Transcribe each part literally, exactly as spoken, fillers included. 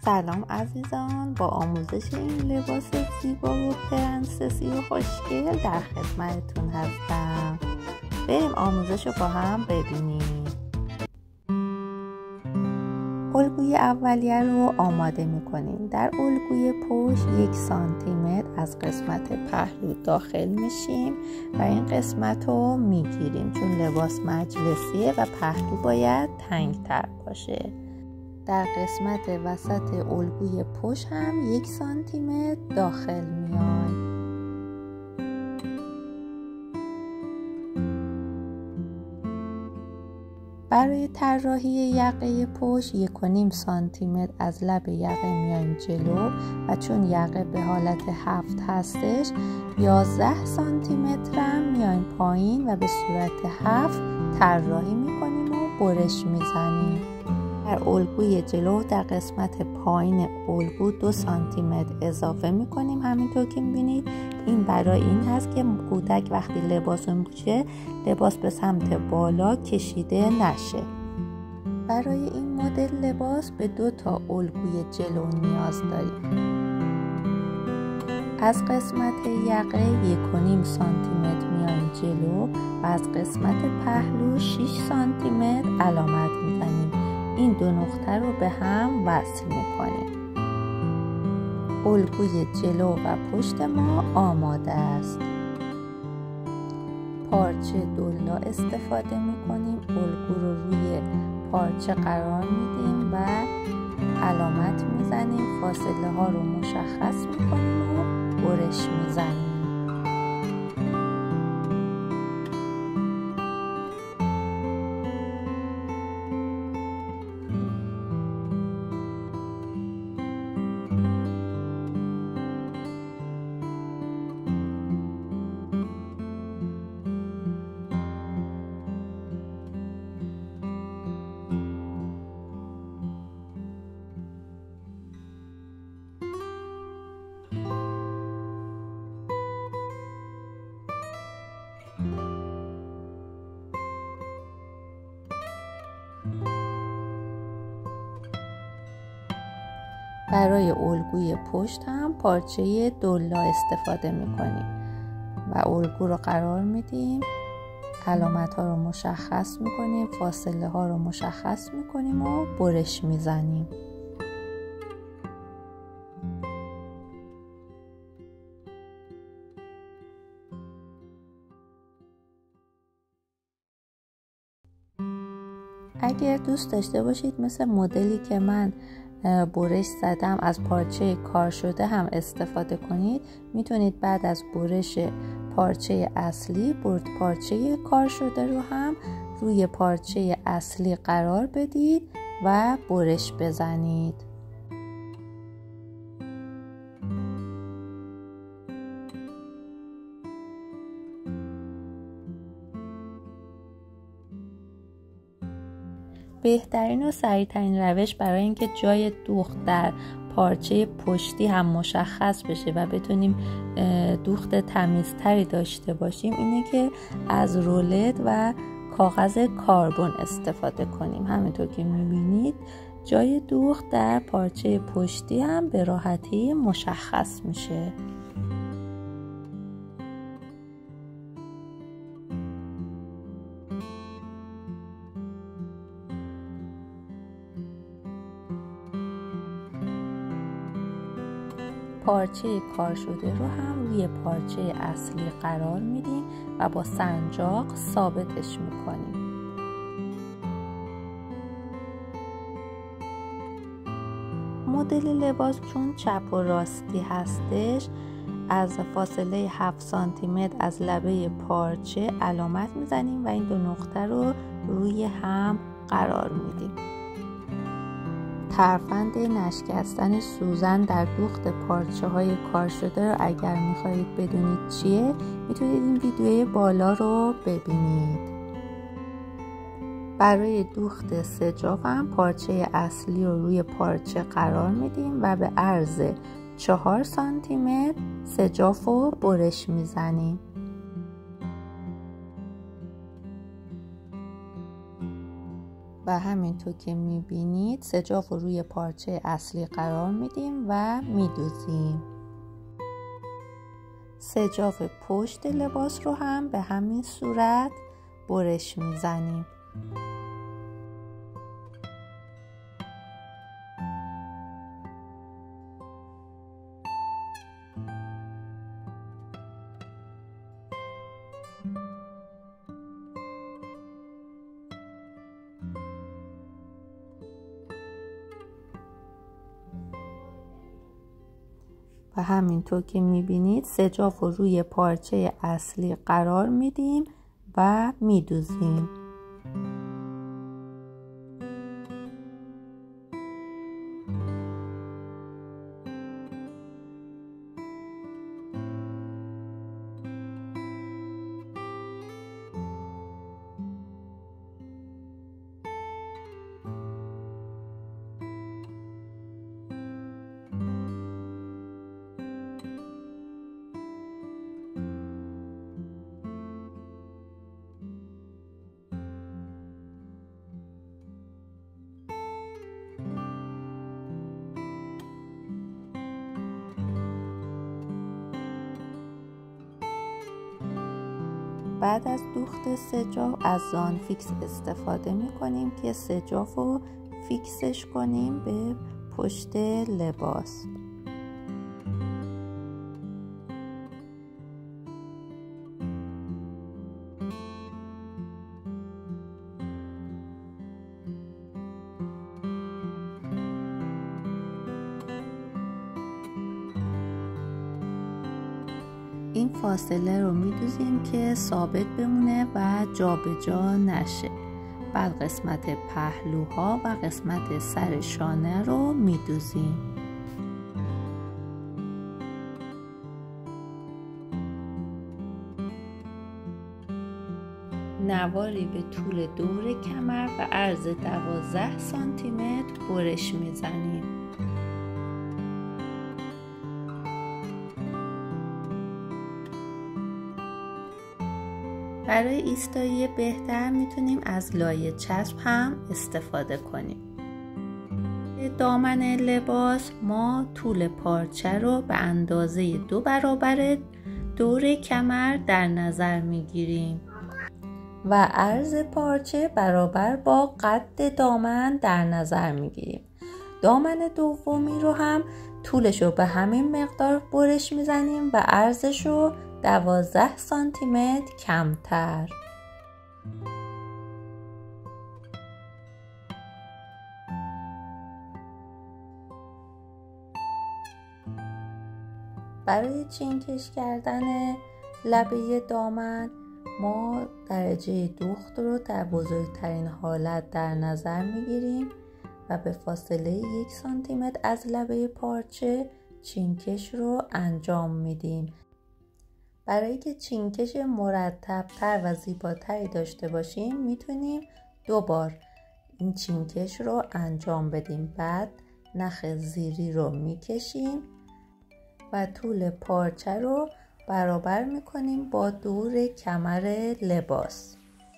سلام عزیزان، با آموزش این لباس زیبا و پرنسسی و خوشگل در خدمتتون هستم. بریم آموزش رو با هم ببینیم. الگوی اولیه رو آماده میکنیم. در الگوی پشت یک سانتی متر از قسمت پهلو داخل میشیم و این قسمت رو میگیریم چون لباس مجلسیه و پهلو باید تنگتر باشه. در قسمت وسط الگوی پشت هم یک سانتی متر داخل میایم. برای طراحی یقه پشت یک و نیم سانتی متر از لب یقه میایم جلو و چون یقه به حالت هفت هستش یازده سانتی متر هم میایم پایین و به صورت هفت طراحی میکنیم و برش میزنیم. در الگوی جلو در قسمت پایین الگو دو سانتی متر اضافه میکنیم. همینطور که میبینید این برای این هست که کودک وقتی لباس رو میپوشه لباس به سمت بالا کشیده نشه. برای این مدل لباس به دو تا الگوی جلو نیاز داریم. از قسمت یقه یک و نیم سانتی متر میایم جلو و از قسمت پهلو شش سانتی متر علامت میزنیم. این دو نقطه رو به هم وصل میکنیم. الگوی جلو و پشت ما آماده است. پارچه دولا استفاده میکنیم. الگو رو روی پارچه قرار میدیم و علامت میزنیم. فاصله ها رو مشخص میکنیم و برش میزنیم. برای الگوی پشت هم پارچه دولا استفاده میکنیم و الگو رو قرار میدیم. علامت ها رو مشخص میکنیم. فاصله ها رو مشخص میکنیم و برش میزنیم. اگر دوست داشته باشید مثل مدلی که من برش زدم از پارچه کار شده هم استفاده کنید، میتونید بعد از برش پارچه اصلی برد پارچه کار شده رو هم روی پارچه اصلی قرار بدید و برش بزنید. بهترین و سریعترین روش برای اینکه جای دوخت در پارچه پشتی هم مشخص بشه و بتونیم دوخت تمیزتری داشته باشیم اینه که از رولت و کاغذ کاربن استفاده کنیم. همینطور که میبینید جای دوخت در پارچه پشتی هم به راحتی مشخص میشه. پارچه کار شده رو هم روی پارچه اصلی قرار میدیم و با سنجاق ثابتش میکنیم. مدل لباس چون چپ و راستی هستش از فاصله هفت سانتی متر از لبه پارچه علامت میزنیم و این دو نقطه رو روی هم قرار میدیم. ترفند نشکستن سوزن در دوخت پارچه های کار شده رو اگر میخواهید بدونید چیه میتونید این ویدیوی بالا رو ببینید. برای دوخت سجاف هم پارچه اصلی رو روی پارچه قرار میدیم و به عرض چهار سانتی متر سجاف رو برش میزنیم. و همینطور که میبینید سجاف رو روی پارچه اصلی قرار میدیم و میدوزیم. سجاف پشت لباس رو هم به همین صورت برش میزنیم. و همینطور که میبینید سجاف رو روی پارچه اصلی قرار میدیم و میدوزیم. بعد از دوخت سجاف از زان فیکس استفاده می کنیم که سجاف رو فیکسش کنیم به پشت لباس. این فاصله رو میدوزیم که ثابت بمونه و جابجا جا نشه. بعد قسمت پهلوها و قسمت سر شانه رو میدوزیم. نواری به طول دور کمر و عرض دوازده سانتی متر برش میزنیم. برای ایستایی بهتر میتونیم از لایه چسب هم استفاده کنیم. دامن لباس ما طول پارچه رو به اندازه دو برابر دور کمر در نظر میگیریم و عرض پارچه برابر با قد دامن در نظر میگیریم. دامن دومی رو هم طولش رو به همین مقدار برش میزنیم و عرضش رو دوازده سانتی متر کمتر. برای چینکش کردن لبه دامن ما درجه دوخت رو در بزرگترین حالت در نظر میگیریم و به فاصله یک سانتی متر از لبه پارچه چینکش رو انجام میدیم. برای که چینکش مرتب‌تر و زیباتری داشته باشیم میتونیم دو بار این چینکش رو انجام بدیم. بعد نخ زیری رو میکشیم و طول پارچه رو برابر میکنیم با دور کمر لباس.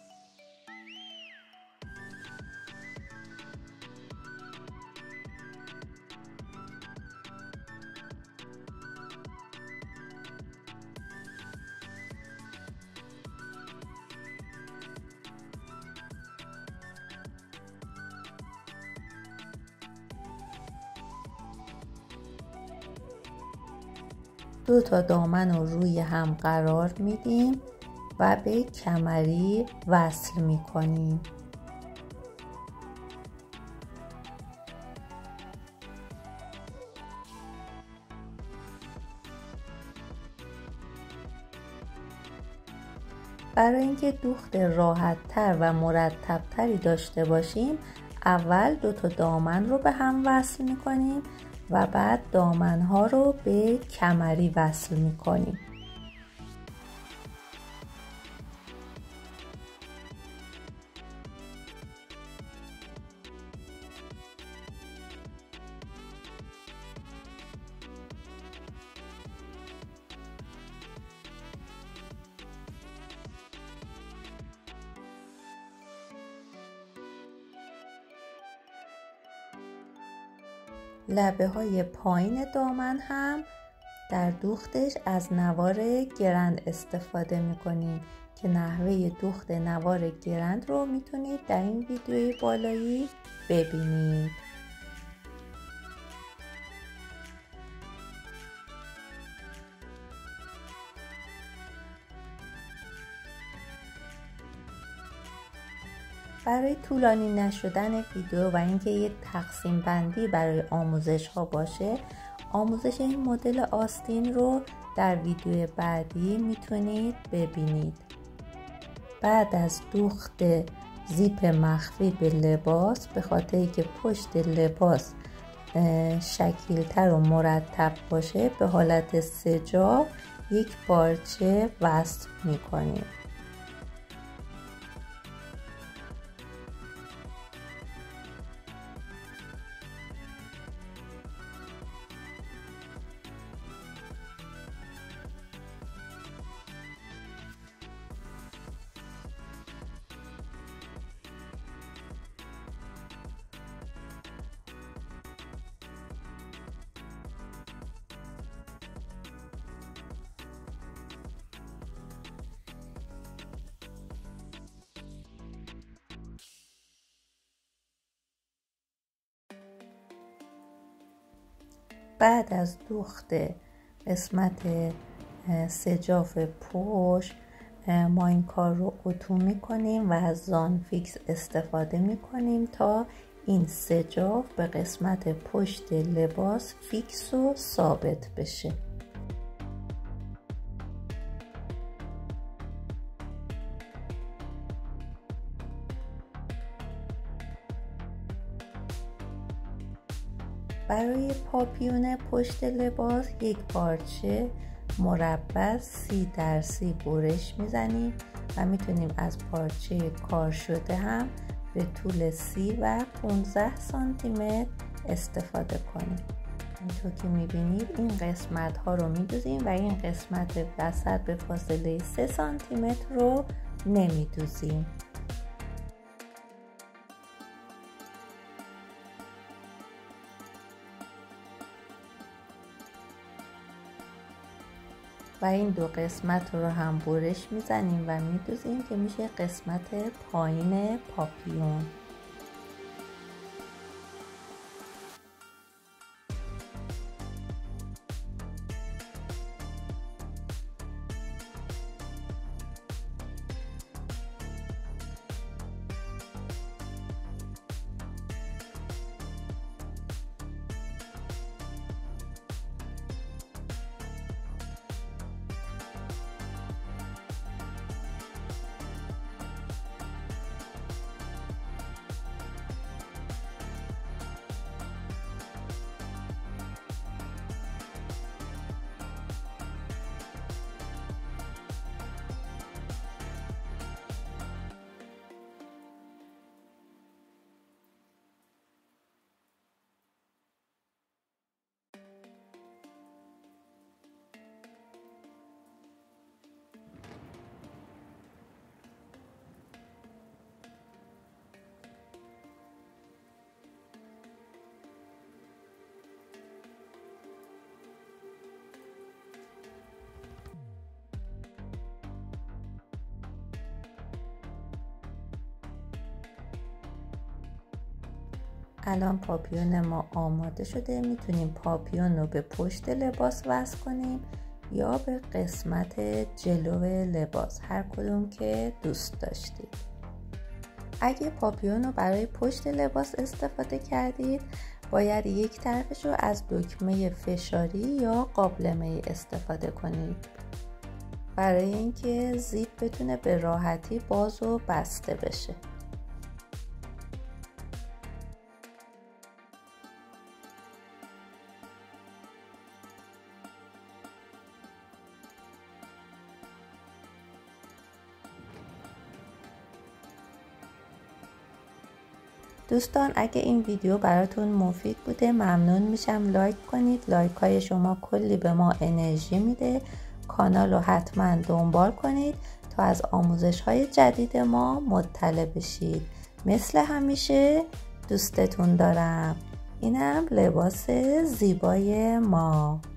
دو تا دامن رو روی هم قرار میدیم و به کمری وصل میکنیم. برای اینکه دوخت راحت تر و مرتب تری داشته باشیم اول دو تا دامن رو به هم وصل میکنیم و بعد دامن ها رو به کمری وصل میکنیم. لبه های پایین دامن هم در دوختش از نوار گرند استفاده میکنیم که نحوه دوخت نوار گرند رو میتونید در این ویدیوی بالایی ببینید. برای طولانی نشدن ویدیو و اینکه یک تقسیم بندی برای آموزش ها باشه، آموزش این مدل آستین رو در ویدیو بعدی میتونید ببینید. بعد از دوخت زیپ مخفی به لباس، به خاطر که پشت لباس شکیلتر و مرتب باشه، به حالت سه‌جا یک پارچه وصل میکنیم. بعد از دوخت قسمت سجاف پشت ما این کار رو اتو میکنیم و از زان فیکس استفاده میکنیم تا این سجاف به قسمت پشت لباس فیکس و ثابت بشه. برای پاپیون پشت لباس یک پارچه مربع سی در سی برش میزنیم و میتونیم از پارچه کار شده هم به طول سی و پانزده سانتی متر استفاده کنیم. اینطور که میبینید این قسمت ها رو میدوزیم و این قسمت وسط به فاصله سه سانتی متر رو نمیدوزیم. و این دو قسمت رو هم برش میزنیم و میدوزیم که میشه قسمت پایین پاپیون. الان پاپیون ما آماده شده. میتونیم پاپیون رو به پشت لباس وصل کنیم یا به قسمت جلو لباس، هر کدوم که دوست داشتید. اگه پاپیون رو برای پشت لباس استفاده کردید، باید یک طرفش رو از دکمه فشاری یا قابلمه استفاده کنید برای اینکه زیپ بتونه به راحتی باز و بسته بشه. دوستان اگه این ویدیو براتون مفید بوده ممنون میشم لایک کنید. لایک های شما کلی به ما انرژی میده. کانال رو حتما دنبال کنید تا از آموزش های جدید ما مطلع بشید. مثل همیشه دوستتون دارم. اینم لباس زیبای ما.